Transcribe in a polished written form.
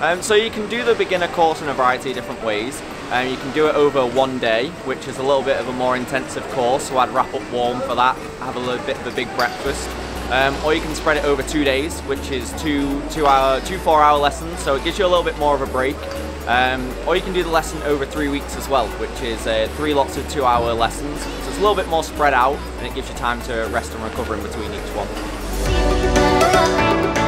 So you can do the beginner course in a variety of different ways. You can do it over one day, which is a little bit of a more intensive course, so I'd wrap up warm for that, have a little bit of a big breakfast. Or you can spread it over 2 days, which is two 4-hour lessons, so it gives you a little bit more of a break. Or you can do the lesson over 3 weeks as well, which is 3 lots of 2-hour lessons. So it's a little bit more spread out, and it gives you time to rest and recover in between each one.